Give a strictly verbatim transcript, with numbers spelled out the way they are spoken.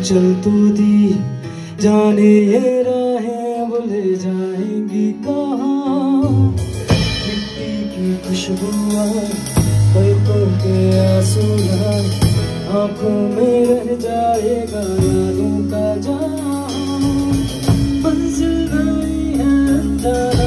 चल तू दी जाने ये राहें भूल जाएंगी कहाँ। मिट्टी की खुशबू पलकों के आंसू आंखों में रह जाएगा यादों का जहां। मंजिल नहीं है